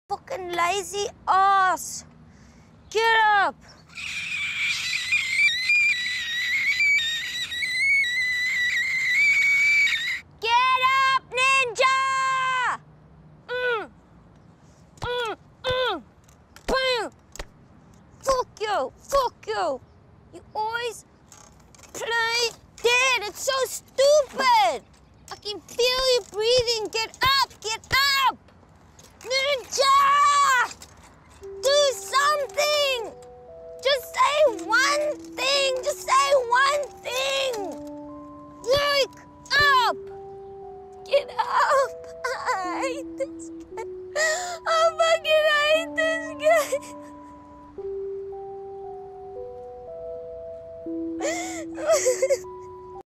Fucking lazy ass. Get up. Get up, ninja! Boom! Fuck you! Fuck you! You always play dead. It's so stupid. I can feel you breathing. Get up! Get up! Ninja! Do something! Just say one thing! Just say one thing! Wake up! Get up! I hate this guy. I fucking hate this guy.